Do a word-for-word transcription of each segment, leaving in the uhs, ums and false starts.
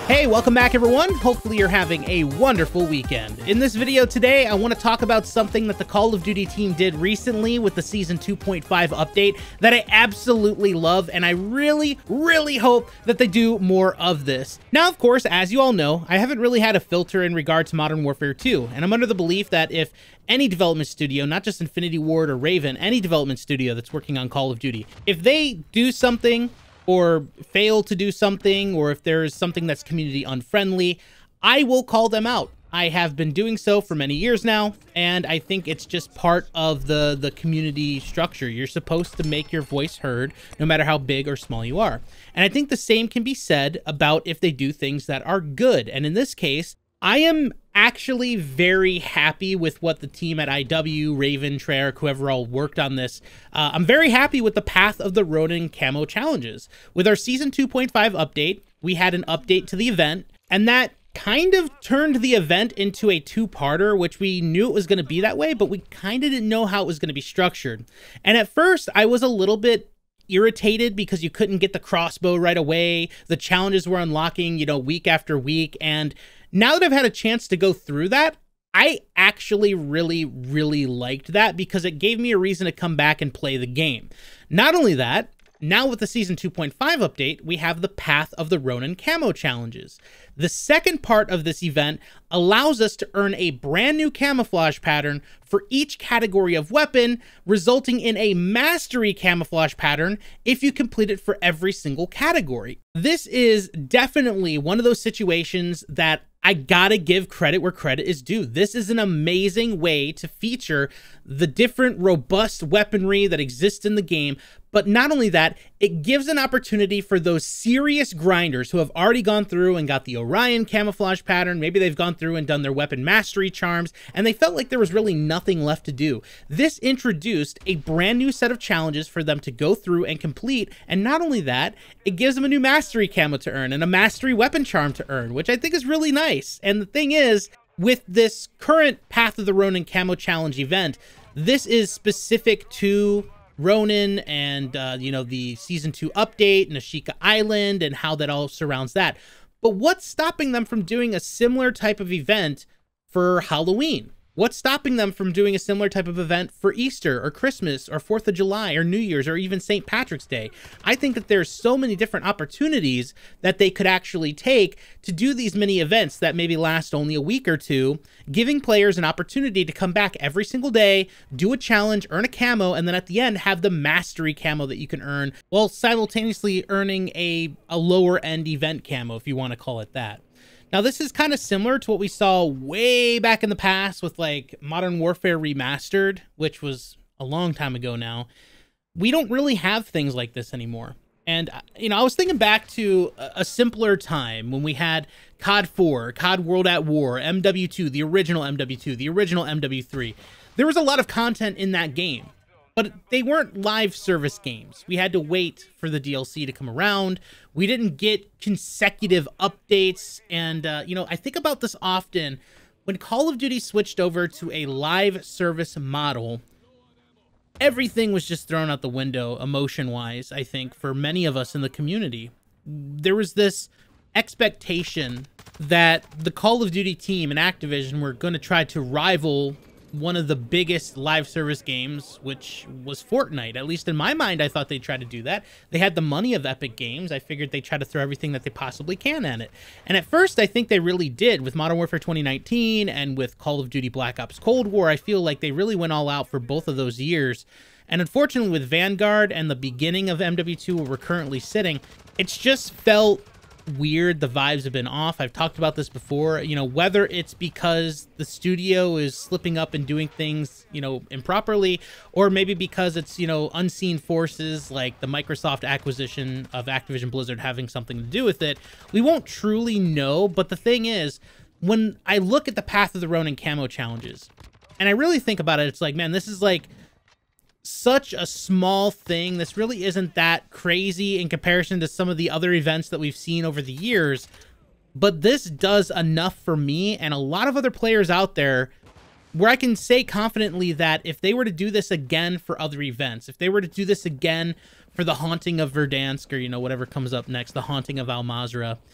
Hey, welcome back everyone. Hopefully you're having a wonderful weekend. In this video today, I want to talk about something that the Call of Duty team did recently with the Season two point five update that I absolutely love, and I really, really hope that they do more of this. Now, of course, as you all know, I haven't really had a filter in regard to Modern Warfare two, and I'm under the belief that if any development studio, not just Infinity Ward or Raven, any development studio that's working on Call of Duty, if they do something or fail to do something, or if there's something that's community unfriendly, I will call them out. I have been doing so for many years now, and I think it's just part of the, the community structure. You're supposed to make your voice heard, no matter how big or small you are. And I think the same can be said about if they do things that are good. And in this case, I am actually very happy with what the team at I W, Raven, Treyarch, whoever all worked on this. Uh, I'm very happy with the path of the Ronin camo challenges. With our Season two point five update, we had an update to the event, and that kind of turned the event into a two-parter, which we knew it was going to be that way, but we kind of didn't know how it was going to be structured. And at first, I was a little bit irritated because you couldn't get the crossbow right away. The challenges were unlocking, you know, week after week, and now that I've had a chance to go through that, I actually really, really liked that because it gave me a reason to come back and play the game. Not only that, now with the Season two point five update, we have the Path of the Ronin camo challenges. The second part of this event allows us to earn a brand new camouflage pattern for each category of weapon, resulting in a mastery camouflage pattern if you complete it for every single category. This is definitely one of those situations that I gotta give credit where credit is due. This is an amazing way to feature the different robust weaponry that exists in the game, but not only that, it gives an opportunity for those serious grinders who have already gone through and got the Orion camouflage pattern, maybe they've gone through and done their weapon mastery charms, and they felt like there was really nothing left to do. This introduced a brand new set of challenges for them to go through and complete, and not only that, it gives them a new mastery camo to earn and a mastery weapon charm to earn, which I think is really nice. And the thing is, with this current Path of the Ronin camo challenge event, this is specific to Ronin and, uh, you know, the Season two update, Nashika Island, and how that all surrounds that. But what's stopping them from doing a similar type of event for Halloween? What's stopping them from doing a similar type of event for Easter or Christmas or fourth of July or New Year's or even Saint Patrick's Day? I think that there's so many different opportunities that they could actually take to do these mini events that maybe last only a week or two, giving players an opportunity to come back every single day, do a challenge, earn a camo, and then at the end have the mastery camo that you can earn while simultaneously earning a, a lower end event camo, if you want to call it that. Now, this is kind of similar to what we saw way back in the past with like Modern Warfare Remastered, which was a long time ago now. We don't really have things like this anymore. And, you know, I was thinking back to a simpler time when we had C O D four, C O D World at War, M W two, the original M W two, the original M W three. There was a lot of content in that game, but they weren't live service games. We had to wait for the D L C to come around. We didn't get consecutive updates. And, uh, you know, I think about this often. When Call of Duty switched over to a live service model, everything was just thrown out the window emotion-wise, I think, for many of us in the community. There was this expectation that the Call of Duty team and Activision were going to try to rival one of the biggest live service games, which was Fortnite. At least in my mind, I thought they'd try to do that. They had the money of Epic Games. I figured they'd try to throw everything that they possibly can at it. And at first, I think they really did. With Modern Warfare twenty nineteen and with Call of Duty Black Ops Cold War, I feel like they really went all out for both of those years. And unfortunately, with Vanguard and the beginning of M W two, where we're currently sitting, it's just felt weird. The vibes have been off. I've talked about this before, you know, whether it's because the studio is slipping up and doing things, you know, improperly, or maybe because it's, you know, unseen forces like the Microsoft acquisition of Activision Blizzard having something to do with it. We won't truly know, but the thing is, when I look at the Path of the Ronin camo challenges, and I really think about it, it's like, man, this is like such a small thing. This really isn't that crazy in comparison to some of the other events that we've seen over the years, but this does enough for me and a lot of other players out there where I can say confidently that if they were to do this again for other events, if they were to do this again for the Haunting of Verdansk, or, you know, whatever comes up next, the Haunting of Al Mazrah,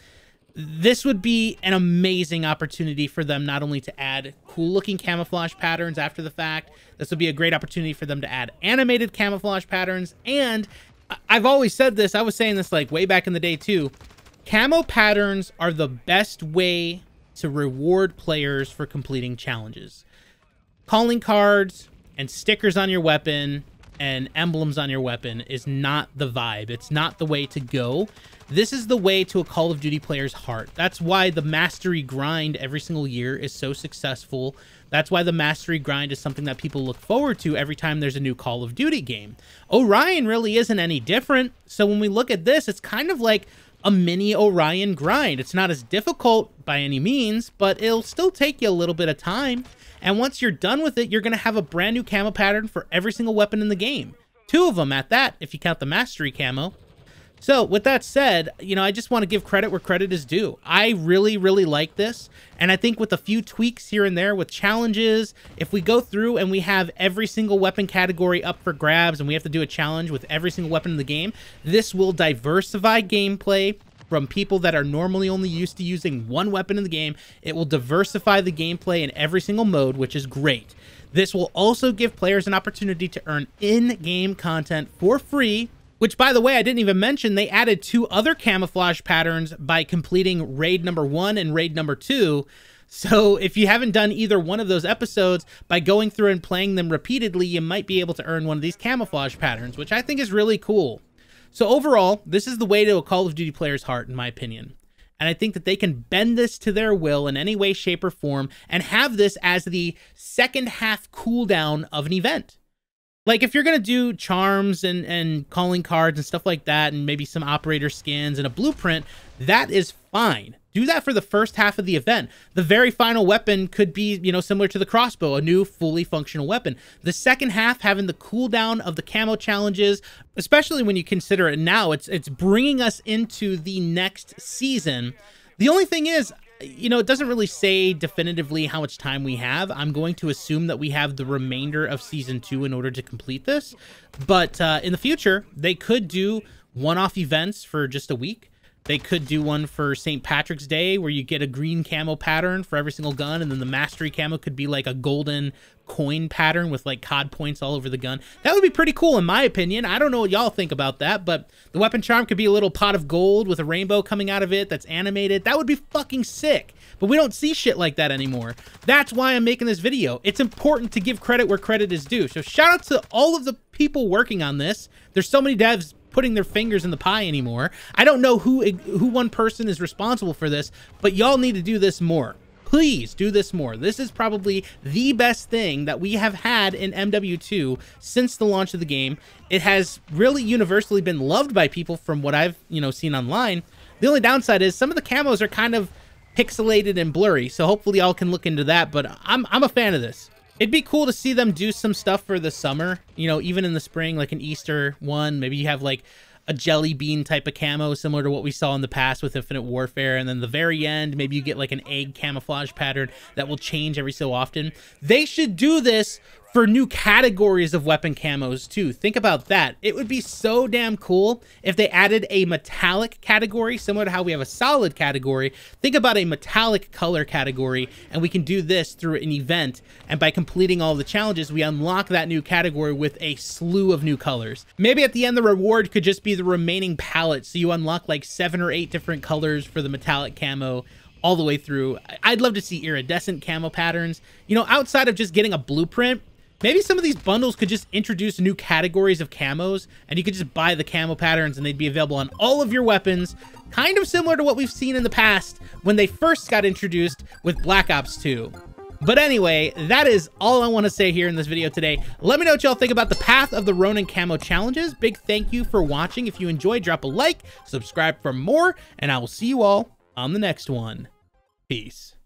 this would be an amazing opportunity for them not only to add cool looking camouflage patterns after the fact, this would be a great opportunity for them to add animated camouflage patterns. And I've always said this, I was saying this like way back in the day too, camo patterns are the best way to reward players for completing challenges. Calling cards and stickers on your weapon and emblems on your weapon is not the vibe. It's not the way to go. This is the way to a Call of Duty player's heart. That's why the mastery grind every single year is so successful. That's why the mastery grind is something that people look forward to every time there's a new Call of Duty game. Orion really isn't any different. So when we look at this, it's kind of like a mini Orion grind. It's not as difficult by any means, but it'll still take you a little bit of time. And once you're done with it, you're going to have a brand new camo pattern for every single weapon in the game. Two of them at that, if you count the mastery camo. So with that said, you know, I just want to give credit where credit is due. I really, really like this. And I think with a few tweaks here and there with challenges, if we go through and we have every single weapon category up for grabs and we have to do a challenge with every single weapon in the game, this will diversify gameplay from people that are normally only used to using one weapon in the game. It will diversify the gameplay in every single mode, which is great. This will also give players an opportunity to earn in-game content for free, which, by the way, I didn't even mention, they added two other camouflage patterns by completing raid number one and raid number two. So if you haven't done either one of those episodes, by going through and playing them repeatedly, you might be able to earn one of these camouflage patterns, which I think is really cool. So overall, this is the way to a Call of Duty player's heart, in my opinion. And I think that they can bend this to their will in any way, shape, or form and have this as the second half cooldown of an event. Like, if you're going to do charms and, and calling cards and stuff like that, and maybe some operator skins and a blueprint, that is fine. Do that for the first half of the event. The very final weapon could be, you know, similar to the crossbow, a new fully functional weapon. The second half, having the cooldown of the camo challenges, especially when you consider it now, it's, it's bringing us into the next season. The only thing is, you know, it doesn't really say definitively how much time we have. I'm going to assume that we have the remainder of season two in order to complete this. But uh, in the future, they could do one-off events for just a week. They could do one for Saint Patrick's Day where you get a green camo pattern for every single gun, and then the mastery camo could be like a golden coin pattern with like C O D points all over the gun. That would be pretty cool in my opinion. I don't know what y'all think about that, but the weapon charm could be a little pot of gold with a rainbow coming out of it that's animated. That would be fucking sick. But we don't see shit like that anymore. That's why I'm making this video. It's important to give credit where credit is due. So shout out to all of the people working on this. There's so many devs putting their fingers in the pie anymore. I don't know who who one person is responsible for this, but y'all need to do this more. Please do this more. This is probably the best thing that we have had in M W two since the launch of the game. It has really universally been loved by people from what I've, you know, seen online. The only downside is some of the camos are kind of pixelated and blurry, so hopefully y'all can look into that, but I'm, I'm a fan of this. It'd be cool to see them do some stuff for the summer, you know, even in the spring, like an Easter one. Maybe you have like a jelly bean type of camo similar to what we saw in the past with Infinite Warfare. And then the very end, maybe you get like an egg camouflage pattern that will change every so often. They should do this for new categories of weapon camos too. Think about that. It would be so damn cool if they added a metallic category, similar to how we have a solid category. Think about a metallic color category, and we can do this through an event. And by completing all the challenges, we unlock that new category with a slew of new colors. Maybe at the end, the reward could just be the remaining palette. So you unlock like seven or eight different colors for the metallic camo all the way through. I'd love to see iridescent camo patterns. You know, outside of just getting a blueprint, maybe some of these bundles could just introduce new categories of camos, and you could just buy the camo patterns and they'd be available on all of your weapons, kind of similar to what we've seen in the past when they first got introduced with Black Ops two. But anyway, that is all I want to say here in this video today. Let me know what y'all think about the path of the Ronin camo challenges. Big thank you for watching. If you enjoyed, drop a like, subscribe for more, and I will see you all on the next one. Peace.